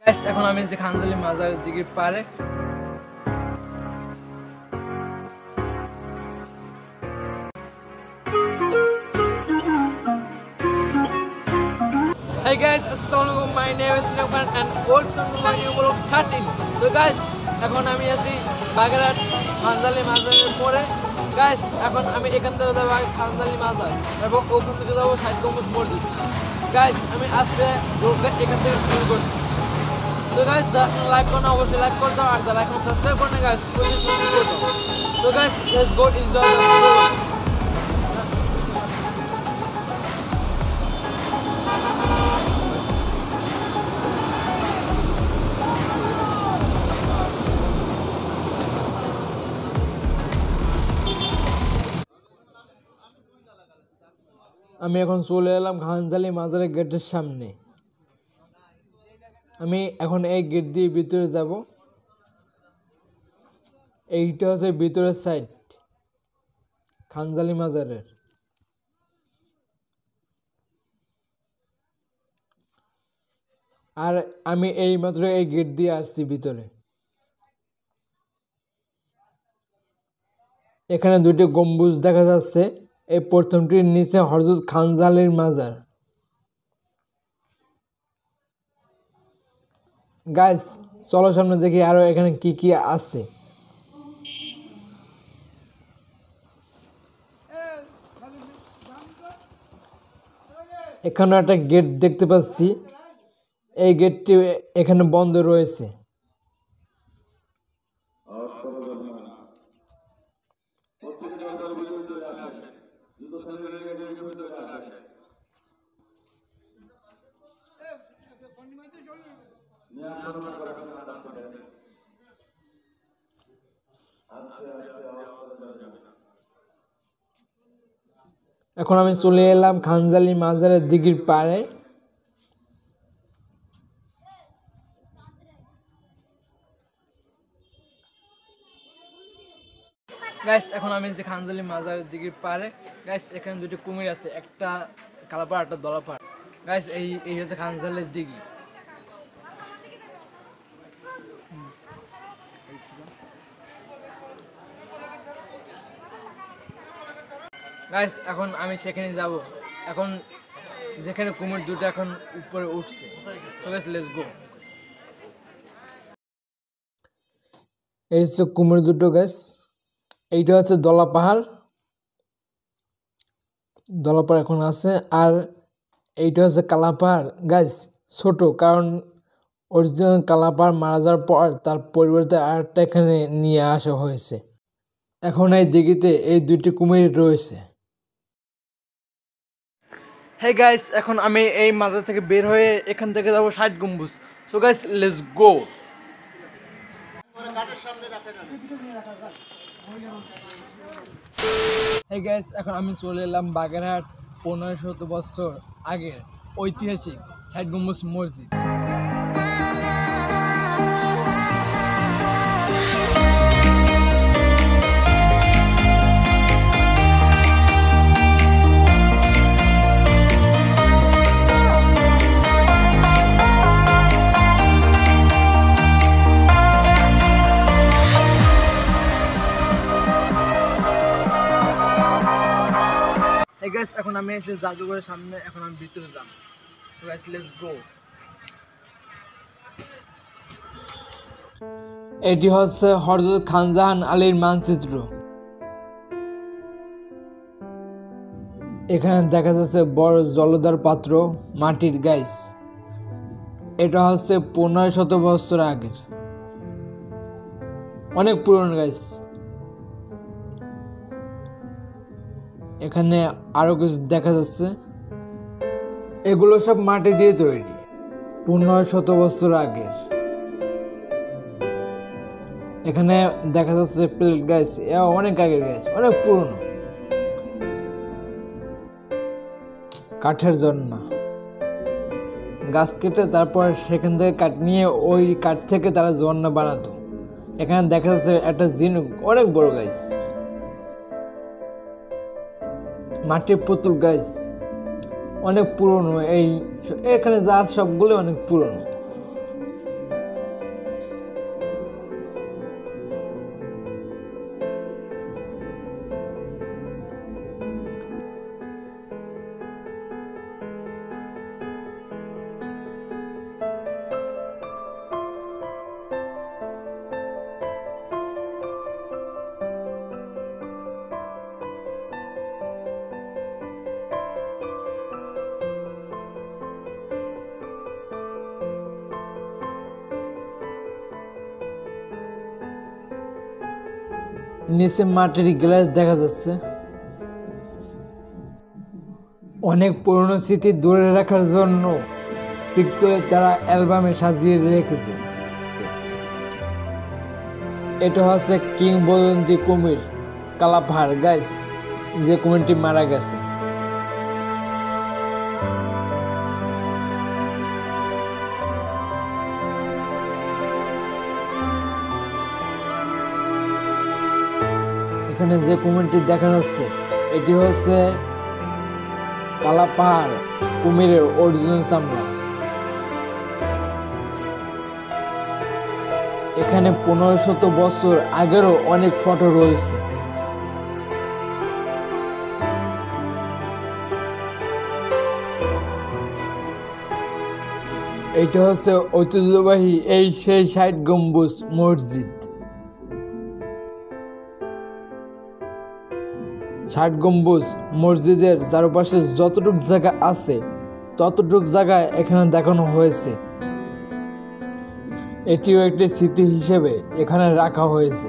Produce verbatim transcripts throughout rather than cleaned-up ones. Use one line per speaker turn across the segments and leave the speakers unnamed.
এখন আমি যে খানজালি মাজারের দিঘির পারে Hey guys, assalamualaikum. My name is Nirob and welcome to my new vlog thirteen. So guys, এখন আমি আছি বাগেরহাট খানজালি মাজারের পরে। Guys, এখন আমি এখান থেকে যাব খানজালি মাজার, তারপর ওখান থেকে যাব ষাট গম্বুজ মসজিদ। Guys, আমি আজকে ব্লগটা এখান থেকে শুরু করছি। So guys, যারা লাইক করো অবশ্যই লাইক করে দাও, আর যারা এখন সাবস্ক্রাইব করো না guys, প্লিজ সাবস্ক্রাইব করে দাও। So guys, let's go enjoy the vlog. আমি এখন চলে এলাম খানজালি মাজারের গেটের সামনে। আমি এখন এই গেট দিয়ে ভিতরে যাব। এইটা হচ্ছে ভিতরের সাইড খানজালি মাজারের। আর আমি এই মাত্র এই গেট দিয়ে আসছি ভিতরে। এখানে দুটি গম্বুজ দেখা যাচ্ছে। এই প্রথমটির নিচে হযরত খানজালির মাজার। গাইস, চলো সামনে দেখি আরো এখানে কি কি আছে। এখানে একটা গেট দেখতে পাচ্ছি। এই গেটটি এখানে বন্ধ রয়েছে। এখন আমি চলে এলাম খানজালি মাজারের দিঘির পাড়ে। গাইস, এখন আমি যে খানজালি মাজারের দিঘির পাড়ে। গাইস, এখানে দুটি কুমির আছে, একটা কালো পাড় একটা দলা পাড়। গাইস, এই এই হচ্ছে খানজালির দিঘি। গাইস, এখন আমি সেখানে যাব। এখন যেখানে কুমির দুটো এখন উপরে উঠছে। So guys, let's go. এই হচ্ছে কুমির দুটো গাইস। এইটা হচ্ছে দলা পাহাড়। দলা পাহাড় এখন আছে। আর এইটা হচ্ছে কালা পাহাড় গাইস, ছোট, কারণ অরিজিনাল কালা পাহাড় মারা যাওয়ার পর তার পরিবর্তে আরেকটা এখানে নিয়ে আসা হয়েছে। এখন এই দিঘিতে এই দুইটি কুমির রয়েছে। হে গাইস, এখন আমি এই মাজার থেকে বের হয়ে এখান থেকে যাব Shat Gambuj. So guys, let's go. Hey guys, এখন আমি চলে এলাম বাগেরহাট পনেরো শত বছর আগের ঐতিহাসিক ষাট গম্বুজ মসজিদ। Hey guys, এখন আমি এসে জাদুঘরের সামনে। এখন আমি ভিতরে যাব। So guys, let's go. এটি হচ্ছে হযরত খানজাহান আলীর মানচিত্র। এখানে দেখা যাচ্ছে বড় জলধার পাত্র মাটির। গাইস, এটা হচ্ছে পনেরো শত বছর আগের, অনেক পুরনো গাইস। এখানে আরো কিছু দেখা যাচ্ছে। এগুলো সব মাটি দিয়ে তৈরি, পনেরো শত বছর আগের। এখানে দেখা যাচ্ছে প্লেট গাইস, অনেক আগের গাইস, অনেক পুরনো। কাঠের জন্য গাছ কেটে তারপর সেখান থেকে কাঠ নিয়ে ওই কাঠ থেকে তারা ঝর্ণা বানাতো। এখানে দেখা যাচ্ছে একটা ঝিনুক, অনেক বড় গাইস। মাটির পুতুল গাইস, অনেক পুরনো। এই এখানে যা সবগুলো অনেক পুরনো। নিচে মাটির গ্লাস দেখা যাচ্ছে। অনেক পুরনো স্মৃতি ধরে রাখার জন্য পিস্তলে তারা অ্যালবামে সাজিয়ে রেখেছে। এটা হচ্ছে কিংবদন্তি কুমির কালাপাহাড় গাইস, যে কুমিরটি মারা গেছে। এখানে যে কুমিরটি দেখা যাচ্ছে এটি হচ্ছে কালাপাহাড় কুমিরের অরিজিনাল চামড়া। এখানে পনেরো শত বছর আগেরও অনেক ফটো রয়েছে। এইটা হচ্ছে ঐতিহ্যবাহী এই সেই ষাট গম্বুজ মসজিদ। ষাট গম্বুজ মসজিদের চারপাশে যতটুক জায়গা আছে ততটুক জায়গায় এখানে দেখানো হয়েছে। এটিও একটি স্মৃতি হিসেবে এখানে রাখা হয়েছে।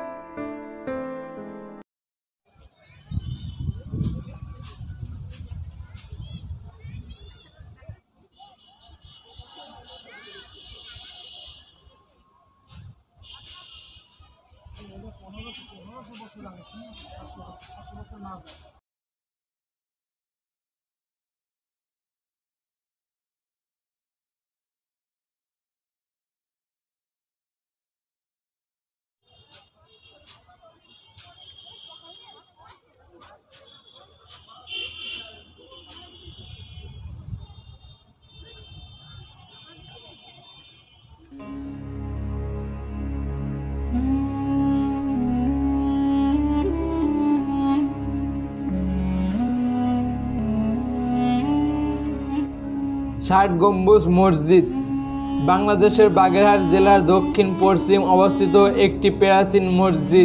ষাট গম্বুজ মসজিদ বাংলাদেশের বাগেরহাট জেলার দক্ষিণ পশ্চিম অবস্থিত একটি প্রাচীন মসজিদ।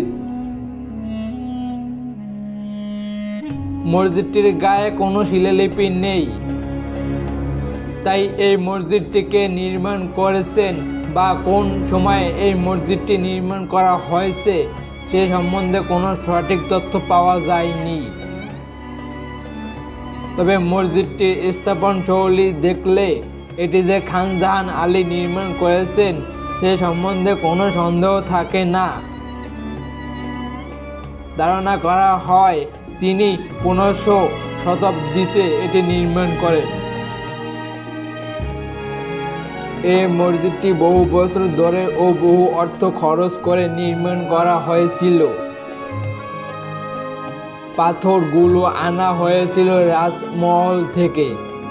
মসজিদটির গায়ে কোনো শিলালিপি নেই, তাই এই মসজিদটিকে নির্মাণ করেছেন বা কোন সময়ে এই মসজিদটি নির্মাণ করা হয়েছে সে সম্বন্ধে কোনো সঠিক তথ্য পাওয়া যায়নি। তবে মসজিদটির স্থাপন শৈলী দেখলে এটি যে খান জাহান আলী নির্মাণ করেছেন সে সম্বন্ধে কোনো সন্দেহ থাকে না। ধারণা করা হয় তিনি পনেরোশো শতাব্দীতে এটি নির্মাণ করেন। এই মসজিদটি বহু বছর ধরে ও বহু অর্থ খরচ করে নির্মাণ করা হয়েছিল। পাথরগুলো আনা হয়েছিল রাজমহল থেকে।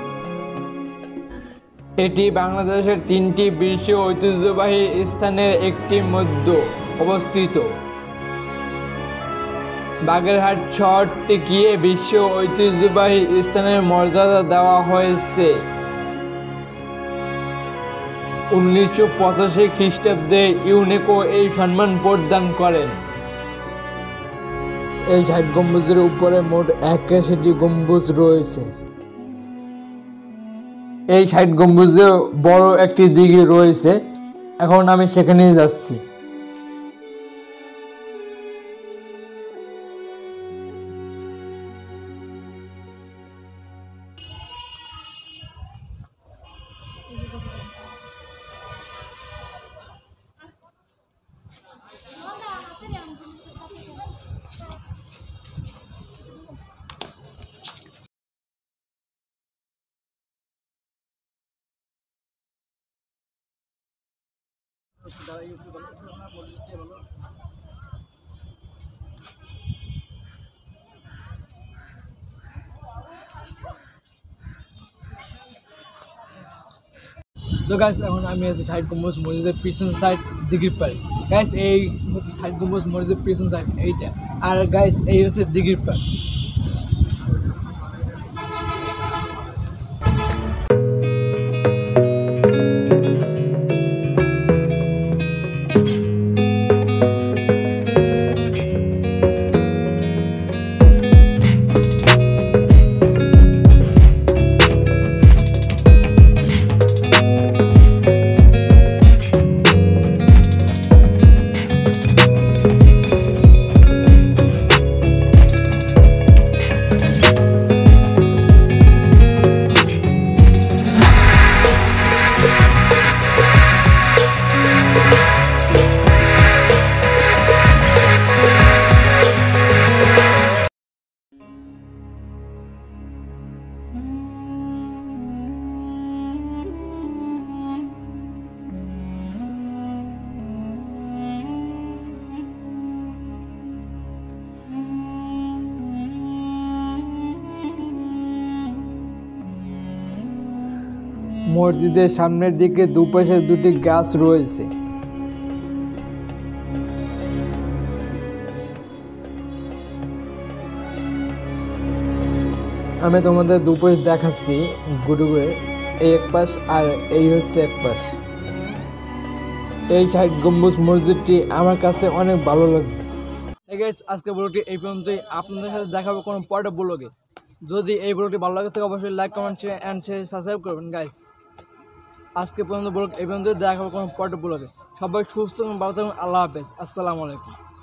এটি বাংলাদেশের তিনটি বিশ্ব ঐতিহ্যবাহী স্থানের একটি মধ্যে অবস্থিত। বাগেরহাট শহরটিকে বিশ্ব ঐতিহ্যবাহী স্থানের মর্যাদা দেওয়া হয়েছে। উনিশশো পঁচাশি খ্রিস্টাব্দে ইউনেস্কো এই সম্মান প্রদান করেন। এই ষাট গম্বুজের উপরে মোট একাশিটি গম্বুজ রয়েছে। এই ষাট গম্বুজে বড় একটি দিঘি রয়েছে, এখন আমি সেখানেই যাচ্ছি। So guys, এখন আমি আছি ষাট গম্বুজ মসজিদের পিছন সাইড দিঘির পাড়ে। গাইস এই ষাট গম্বুজ মসজিদের পিছন সাইড এইটা, আর গাইস এই হচ্ছে দিঘির পাড়। মসজিদের সামনের দিকে দুপাশে দুটি গাছ রয়েছে। আমি তোমাদের দুপাশ দেখাচ্ছি ঘুরে ঘুরে, এই এক পাশ আর এই হচ্ছে এক পাশ। এই ষাট গম্বুজ মসজিদটি আমার কাছে অনেক ভালো লাগছে। এই গাইস, আজকে ব্লগটি এই পর্যন্তই। আপনাদের সাথে দেখাবো কোনো পরের ব্লগে। যদি এই ব্লগটি ভালো লাগে থাকে অবশ্যই লাইক কমেন্ট অ্যান্ড সাবস্ক্রাইব করবেন গাইস। আজকে পর্যন্ত ব্লগ এই পর্যন্ত, দেখাবো কোনো পরের ব্লগে। সবাই সুস্থ এবং ভালো থাকবেন। আল্লাহ হাফেজ, আসসালামু আলাইকুম।